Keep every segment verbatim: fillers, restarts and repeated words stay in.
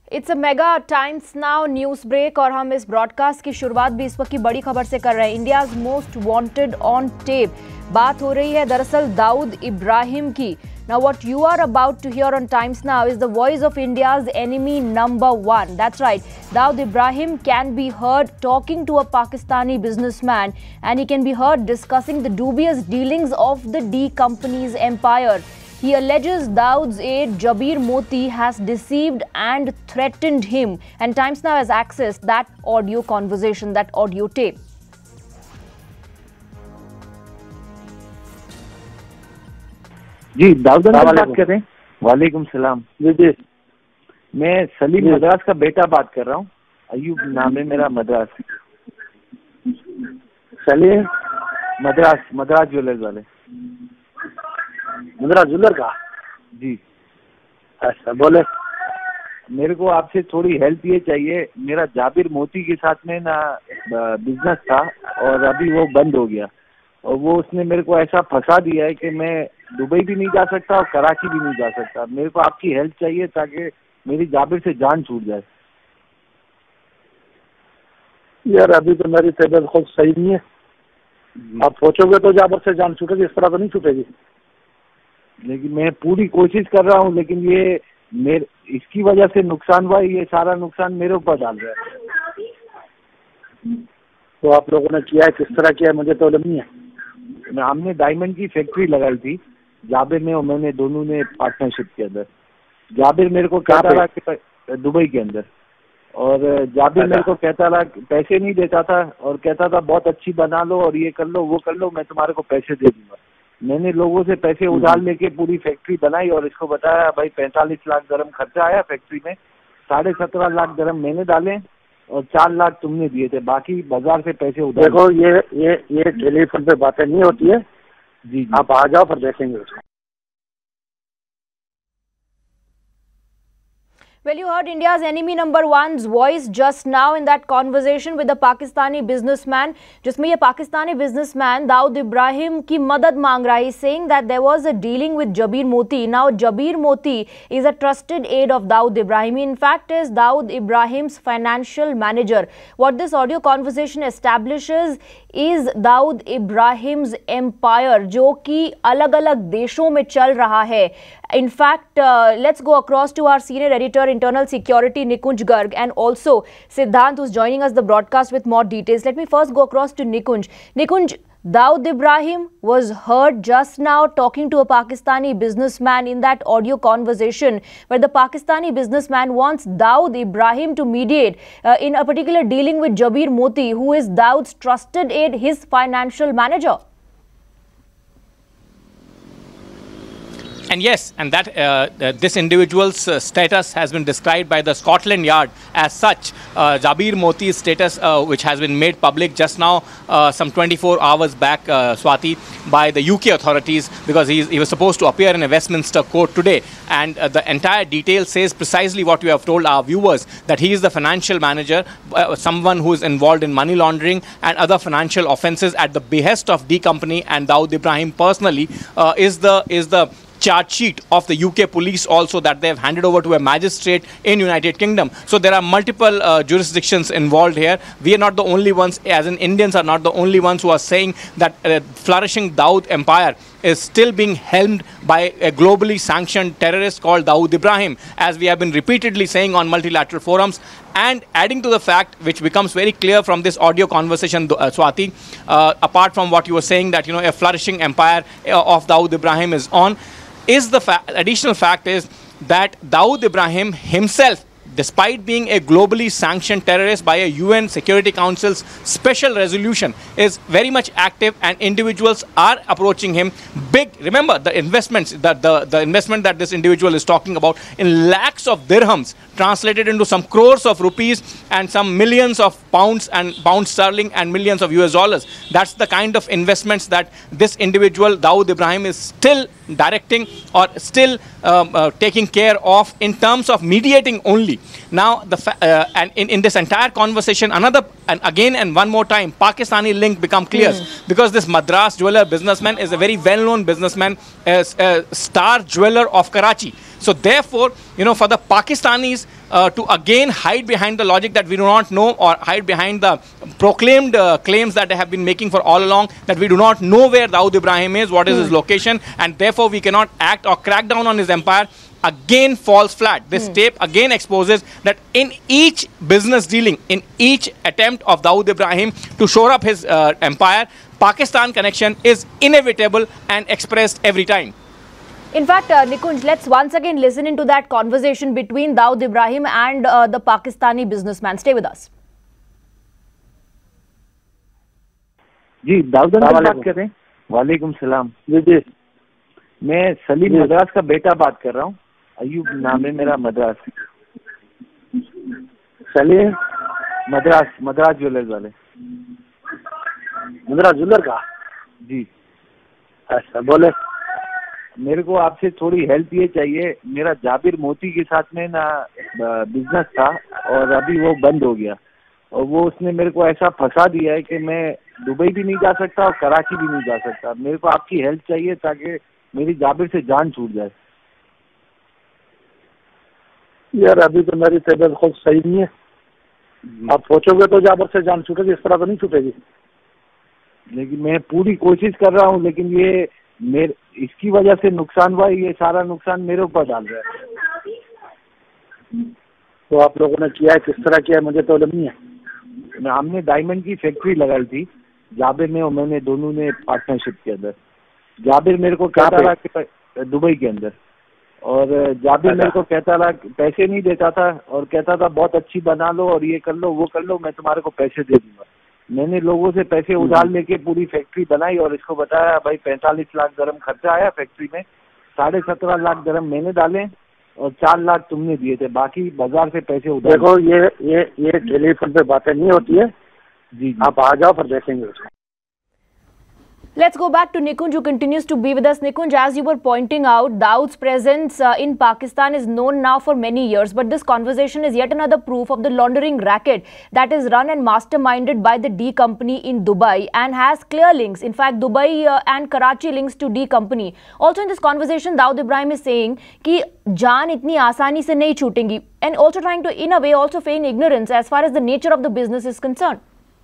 It's a mega Times Now news break और हम इस ब्रॉडकास्ट की शुरुआत भी इस वक्त की बड़ी खबर से कर रहे हैं। India's most wanted on tape बात हो रही है दरअसल दाऊद इब्राहिम की। Now what you are about to hear on Times Now is the voice of India's enemy number one. That's right. Dawood Ibrahim can be heard talking to a Pakistani businessman, and he can be heard discussing the dubious dealings of the D company's empire. He alleges Dawood's aide Jabir Moti has deceived and threatened him, and Times Now has accessed that audio conversation, that audio tape. जी दाऊद बात कर रहे हैं। वालेकुम सलाम। जी जी मैं सलीम मद्रास का बेटा बात कर रहा हूँ। अयूब नाम है मेरा। मद्रास सलीम मद्रास मद्रास ज्वेलर्स वाले। मद्रास ज्वेलर का? जी अच्छा बोले। मेरे को आपसे थोड़ी हेल्प ये चाहिए। मेरा जाबिर मोती के साथ में ना बिजनेस था और अभी वो बंद हो गया, और वो उसने मेरे को ऐसा फंसा दिया है कि मैं दुबई भी नहीं जा सकता और कराची भी नहीं जा सकता। मेरे को आपकी हेल्प चाहिए ताकि मेरी जाबिर से जान छूट जाए। यार अभी तो मेरी तबीयत खुद सही नहीं है। आप सोचोगे तो जाबिर से जान छूटेगी, इस तरह तो नहीं छूटेगी। लेकिन मैं पूरी कोशिश कर रहा हूँ, लेकिन ये मेरे इसकी वजह से नुकसान हुआ। ये सारा नुकसान मेरे ऊपर डाल रहा है। तो आप लोगों ने किया है, किस तरह किया है मुझे तो मालूम नहीं है। हमने डायमंड की फैक्ट्री लगाई थी जाबिर ने और मैंने, दोनों ने पार्टनरशिप के अंदर। जाबिर मेरे को कहता रहा कि दुबई के अंदर, और जाबिर मेरे को कहता रहा, पैसे नहीं देता था और कहता था बहुत अच्छी बना लो और ये कर लो वो कर लो, मैं तुम्हारे को पैसे दे दूंगा। मैंने लोगों से पैसे उधार लेके पूरी फैक्ट्री बनाई और इसको बताया भाई पैंतालीस लाख दरम खर्चा आया फैक्ट्री में, साढ़े सत्रह लाख दरम मैंने डाले और चार लाख तुमने दिए थे, बाकी बाजार से पैसे उधार। देखो ये ये ये टेलीफोन पे बातें नहीं होती है। जी, जी। आप आ जाओ फिर देखेंगे उसको। Well, you heard India's enemy number one's voice just now in that conversation with the Pakistani businessman, जिसमें ये पाकिस्तानी businessman दाऊद इब्राहिम की मदद मांग रहा है, saying that there was a dealing with Jabir Moti. Now, Jabir Moti is a trusted aide of Dawood Ibrahim. He in fact is Dawood Ibrahim's financial manager. What this audio conversation establishes is Dawood Ibrahim's empire, जो कि अलग-अलग देशों में चल रहा है. In fact, uh, let's go across to our senior editor, internal security, Nikunj Garg, and also Siddhant, who's joining us the broadcast with more details. Let me first go across to Nikunj. Nikunj, Dawood Ibrahim was heard just now talking to a Pakistani businessman in that audio conversation, where the Pakistani businessman wants Dawood Ibrahim to mediate uh, in a particular dealing with Jabir Moti, who is Dawood's trusted aide, his financial manager. And yes, and that uh, uh, this individual's uh, status has been described by the Scotland Yard as such. Uh, Jabir Moti's status, uh, which has been made public just now, uh, some twenty-four hours back, uh, Swati, by the U K authorities, because he, he was supposed to appear in a Westminster court today. And uh, the entire detail says precisely what we have told our viewers, that he is the financial manager, uh, someone who is involved in money laundering and other financial offences at the behest of D Company, and Dawood Ibrahim personally uh, is the is the charge sheet of the U K police also that they have handed over to a magistrate in United Kingdom. So there are multiple uh, jurisdictions involved here. We are not the only ones, as in Indians are not the only ones who are saying that uh, flourishing Dawood empire is still being helmed by a globally sanctioned terrorist called Dawood Ibrahim, as we have been repeatedly saying on multilateral forums. And adding to the fact, which becomes very clear from this audio conversation, uh, Swati, uh, apart from what you were saying, that you know a flourishing empire uh, of Dawood Ibrahim is on, is the fa additional fact is that Dawood Ibrahim himself, despite being a globally sanctioned terrorist by a U N Security Council's special resolution, is very much active, and individuals are approaching him big. Remember the investments, the, the, the investment that this individual is talking about in lakhs of dirhams, translated into some crores of rupees and some millions of pounds and pound sterling and millions of U S dollars. That's the kind of investments that this individual, Dawood Ibrahim, is still directing or still um, uh, taking care of in terms of mediating only. Now, the fa uh, and in, in this entire conversation, another, and again and one more time, Pakistani link become clear, mm. because this Madras jeweler businessman is a very well-known businessman, as a star jeweler of Karachi. So therefore, you know, for the Pakistanis, uh, to again hide behind the logic that we do not know, or hide behind the proclaimed uh, claims that they have been making for all along, that we do not know where Dawood Ibrahim is, what is mm. his location, and therefore we cannot act or crack down on his empire, again falls flat. This mm. tape again exposes that in each business dealing, in each attempt of Dawood Ibrahim to shore up his uh, empire, Pakistan connection is inevitable and expressed every time. In fact, uh, Nikunj, let's once again listen into that conversation between Dawood Ibrahim and uh, the Pakistani businessman. Stay with us. जी Dawood uncle बात कर रहे हैं। वालेकुम सलाम। जी जी मैं सलीम मद्रास का बेटा बात कर रहा हूँ। अयूब नाम है मेरा। मद्रास सलीम मद्रास मद्रास ज्वेलर्स वाले। मद्रास ज्वेलर का? जी। अच्छा बोले। मेरे को आपसे थोड़ी हेल्प ये चाहिए। मेरा जाबिर मोती के साथ में ना बिजनेस था और अभी वो बंद हो गया, और वो उसने मेरे को ऐसा फंसा दिया है कि मैं दुबई भी नहीं जा सकता और कराची भी नहीं जा सकता। मेरे को आपकी हेल्प चाहिए ताकि मेरी जाबिर से जान छूट जाए। यार अभी तो मेरी तबीयत खुद सही नहीं है। आप सोचोगे तो जाबिर से जान छूटेगी, इस तरह तो नहीं छूटेगी। लेकिन मैं पूरी कोशिश कर रहा हूँ, लेकिन ये मेरे इसकी वजह से नुकसान हुआ। ये सारा नुकसान मेरे ऊपर डाल रहा है। तो आप लोगों ने किया है, किस तरह किया है मुझे तो मालूम नहीं है। हमने डायमंड की फैक्ट्री लगाई थी जाबिर ने और मैंने, दोनों ने पार्टनरशिप के अंदर। जाबिर मेरे को कहता रहा कि दुबई के अंदर, और जाबिर मेरे को कहता रहा, पैसे नहीं देता था और कहता था बहुत अच्छी बना लो और ये कर लो वो कर लो, मैं तुम्हारे को पैसे दे दूंगा। मैंने लोगों से पैसे उधार लेके पूरी फैक्ट्री बनाई और इसको बताया भाई पैंतालीस लाख दरम खर्चा आया फैक्ट्री में, साढ़े सत्रह लाख दरम मैंने डाले और चार लाख तुमने दिए थे, बाकी बाजार से पैसे उधार। देखो ये ये ये टेलीफोन पे बातें नहीं होती है। जी, जी। आप आ जाओ फिर देखेंगे उसको। Let's go back to Nikunj, who continues to be with us. Nikunj, as you were pointing out, Dawood's presence uh, in Pakistan is known now for many years, but this conversation is yet another proof of the laundering racket that is run and masterminded by the D company in Dubai and has clear links. In fact, Dubai uh, and Karachi links to D company. Also in this conversation, Dawood Ibrahim is saying कि जान इतनी आसानी से नहीं छूटेंगी, and also trying to, in a way, also feign ignorance as far as the nature of the business is concerned.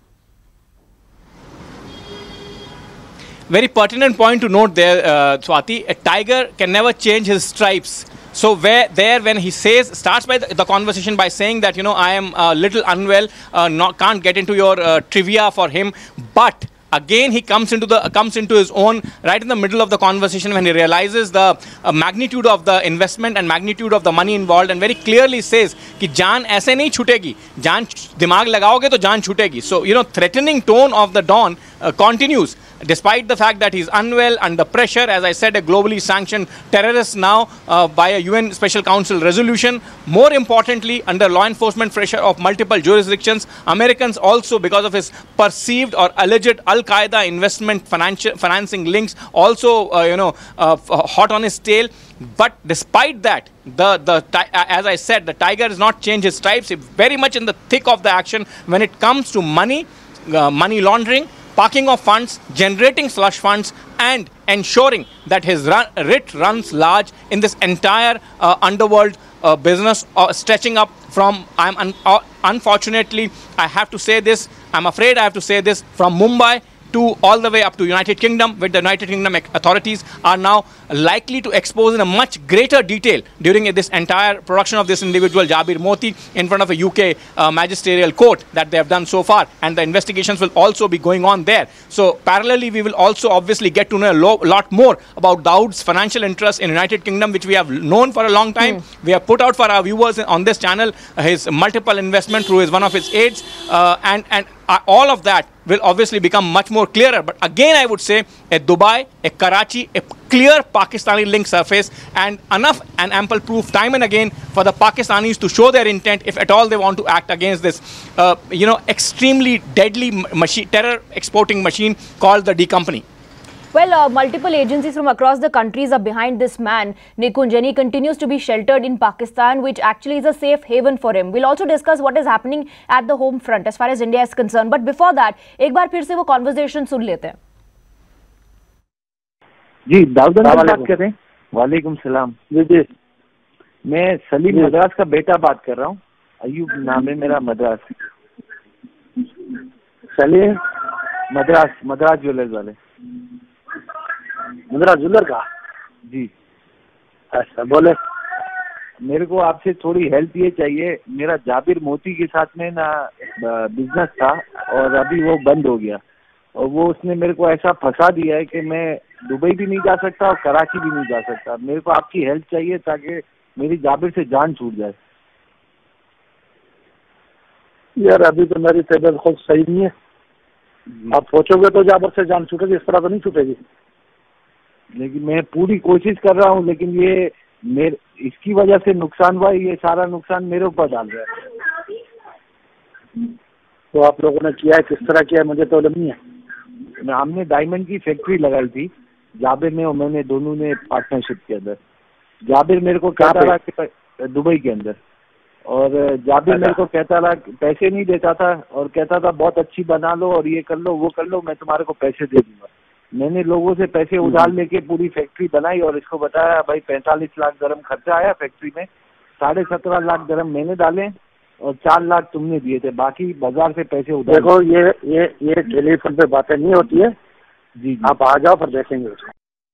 Very pertinent point to note there, uh, Swati. A tiger can never change his stripes. So where there, when he says, starts by the, the conversation by saying that, you know, I am a little unwell, uh, not can't get into your uh, trivia for him, but again he comes into the comes into his own right in the middle of the conversation when he realizes the uh, magnitude of the investment and magnitude of the money involved, and very clearly says कि जान ऐसे नहीं छूटेगी, जान दिमाग लगाओगे तो जान छूटेगी. So you know, threatening tone of the Don uh, continues despite the fact that he's unwell, under pressure, as I said, a globally sanctioned terrorist now uh, by a U N Special Council resolution. More importantly, under law enforcement pressure of multiple jurisdictions, Americans also, because of his perceived or alleged Al-Qaeda investment financial financing links, also uh, you know uh, hot on his tail. But despite that, the the as I said, the tiger has not changed his stripes. He's very much in the thick of the action when it comes to money, uh, money laundering, parking of funds, generating slush funds, and ensuring that his run, writ runs large in this entire uh, underworld uh, business, uh, stretching up from, I'm un uh, unfortunately, I have to say this, I'm afraid I have to say this, from Mumbai to all the way up to United Kingdom, where the United Kingdom authorities are now likely to expose in a much greater detail during this entire production of this individual, Jabir Moti, in front of a U K uh, magisterial court that they have done so far, and the investigations will also be going on there. So parallelly, we will also obviously get to know a lo lot more about Dawood's financial interests in United Kingdom, which we have known for a long time. Mm. We have put out for our viewers on this channel uh, his multiple investment through his one of his aides, uh, and and uh, all of that will obviously become much more clearer. But again, I would say a Dubai, a Karachi, a clear Pakistani link surface, and enough and ample proof time and again for the Pakistanis to show their intent, if at all they want to act against this, uh, you know, extremely deadly machine, terror exporting machine called the D Company. Well, uh, multiple agencies from across the countries are behind this man, Nikunj, and he continues to be sheltered in Pakistan, which actually is a safe haven for him. We'll also discuss what is happening at the home front as far as India is concerned. But before that, एक बार फिर से वो conversation सुन लेते हैं. जी Dawood uncle बात कर रहे हैं। वालेकुम सलाम। जी जी मैं सलीम मद्रास का बेटा बात कर रहा हूँ। अयूब नाम है मेरा, मद्रास। सलीम मद्रास, मद्रास ज्वेलर्स वाले। मद्रास ज्वेलर का? जी। अच्छा, बोले। मेरे को आपसे थोड़ी हेल्प ये चाहिए। मेरा जाबिर मोती के साथ में ना बिजनेस था और अभी वो बंद हो गया, और वो उसने मेरे को ऐसा फंसा दिया है कि मैं दुबई भी नहीं जा सकता और कराची भी नहीं जा सकता। मेरे को आपकी हेल्प चाहिए ताकि मेरी जाबिर से जान छूट जाए। यार अभी तो मेरी तबीयत खुद सही नहीं है। आप सोचोगे तो जाबिर से जान छूटेगी, इस तरह तो नहीं छूटेगी। लेकिन मैं पूरी कोशिश कर रहा हूँ, लेकिन ये मेरे इसकी वजह से नुकसान हुआ, ये सारा नुकसान मेरे ऊपर डाल रहा है। तो आप लोगों ने किया है, किस तरह किया है मुझे तो मालूम नहीं है। हमने डायमंड की फैक्ट्री लगाई थी जाबिर ने और मैंने, दोनों ने पार्टनरशिप के अंदर। जाबिर मेरे को कहता रहा कि दुबई के अंदर, और जाबिर मेरे को कहता रहा, पैसे नहीं देता था और कहता था बहुत अच्छी बना लो और ये कर लो वो कर लो, मैं तुम्हारे को पैसे दे दूंगा। मैंने लोगों से पैसे उधार लेके पूरी फैक्ट्री बनाई और इसको बताया भाई पैंतालीस लाख दरम खर्चा आया फैक्ट्री में, साढ़े सत्रह लाख दरम मैंने डाले और चार लाख तुमने दिए थे, बाकी बाजार से पैसे उधार। देखो ये ये ये टेलीफोन पे बातें नहीं होती है। जी, जी। आप आ जाओ फिर देखेंगे उसको।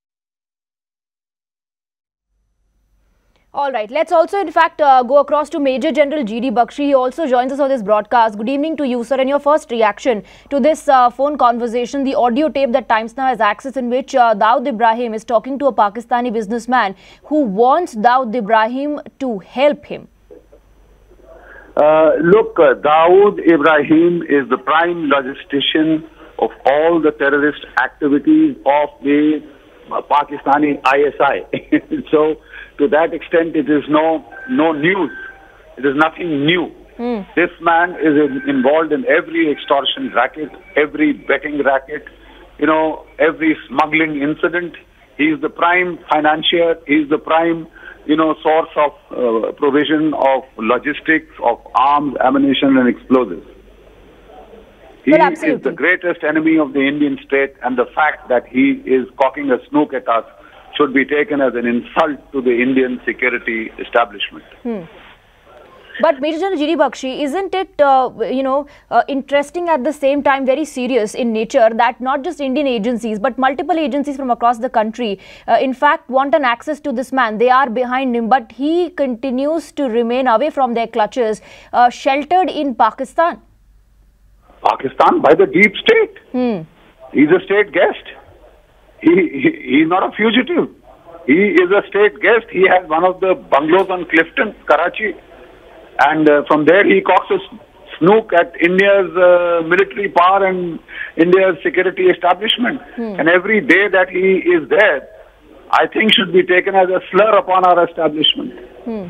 All right, let's also in fact uh, go across to Major General G D Bakshi. He also joins us on this broadcast. Good evening to you, sir, and your first reaction to this uh, phone conversation, the audio tape that Times Now has access, in which uh, Dawood Ibrahim is talking to a Pakistani businessman who wants Dawood Ibrahim to help him. Uh, look, uh, Dawood Ibrahim is the prime logistician of all the terrorist activities of the uh, Pakistani I S I. So, to that extent, it is no no news. It is nothing new. Mm. This man is in, involved in every extortion racket, every betting racket, you know, every smuggling incident. He is the prime financier. He is the prime, you know, source of uh, provision of logistics, of arms, ammunition, and explosives. He is the greatest enemy of the Indian state, and the fact that he is cocking a snook at us should be taken as an insult to the Indian security establishment. Hmm. But Major General G D Bakshi, isn't it, uh, you know, uh, interesting at the same time, very serious in nature, that not just Indian agencies, but multiple agencies from across the country, uh, in fact, want an access to this man. They are behind him, but he continues to remain away from their clutches, uh, sheltered in Pakistan. Pakistan by the deep state. Hmm. He's a state guest. He, he he's not a fugitive. He is a state guest. He has one of the bungalows on Clifton, Karachi, and uh, from there he cocks a snook at India's uh, military power and India's security establishment. Hmm. And every day that he is there, I think should be taken as a slur upon our establishment. Hmm.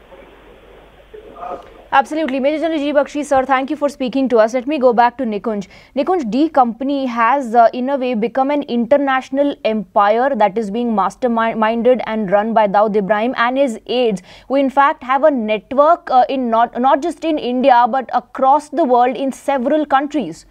Absolutely. Major General G D Bakshi, sir, thank you for speaking to us. Let me go back to Nikunj. Nikunj, D Company has uh, in a way become an international empire that is being masterminded and run by Dawood Ibrahim and his aides, who in fact have a network uh, in not, not just in India but across the world in several countries.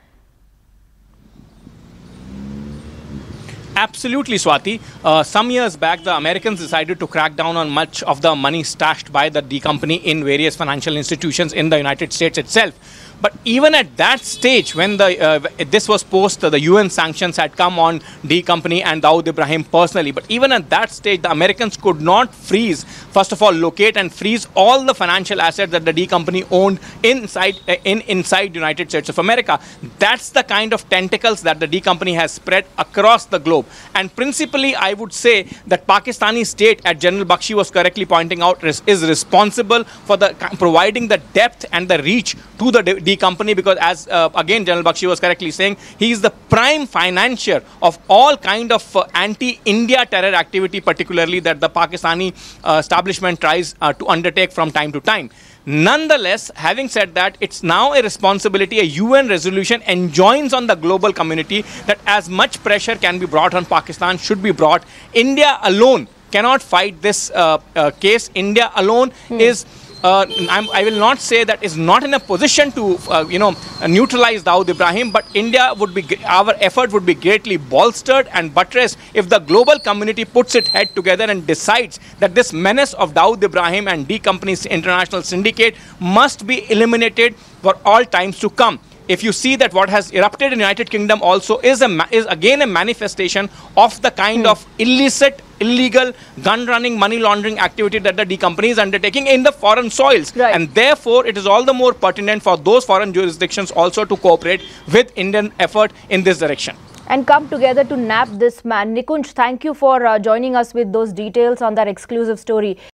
Absolutely, Swati. Uh, some years back, the Americans decided to crack down on much of the money stashed by the D Company in various financial institutions in the United States itself. But even at that stage, when the uh, this was post, uh, the U N sanctions had come on D Company and Dawood Ibrahim personally. But even at that stage, the Americans could not freeze, first of all, locate and freeze all the financial assets that the D Company owned inside uh, in inside United States of America. That's the kind of tentacles that the D Company has spread across the globe. And principally, I would say that Pakistani state, as General Bakshi was correctly pointing out, is, is responsible for the providing the depth and the reach to the D Company, because as uh, again General Bakshi was correctly saying, he is the prime financier of all kind of uh, anti-India terror activity, particularly that the Pakistani uh, establishment tries uh, to undertake from time to time. Nonetheless, having said that, it's now a responsibility, a U N resolution enjoins on the global community that as much pressure can be brought on Pakistan should be brought. India alone cannot fight this uh, uh, case. India alone hmm. is uh, I'm, I will not say that is not in a position to, uh, you know, neutralize Dawood Ibrahim, but India would be, our effort would be greatly bolstered and buttressed if the global community puts its head together and decides that this menace of Dawood Ibrahim and D Company's international syndicate must be eliminated for all times to come. If you see that what has erupted in the United Kingdom also is a is again a manifestation of the kind hmm. of illicit, illegal gun running, money laundering activity that the D Company is undertaking in the foreign soils. Right. And therefore, it is all the more pertinent for those foreign jurisdictions also to cooperate with Indian effort in this direction. And come together to nab this man. Nikunj, thank you for uh, joining us with those details on that exclusive story.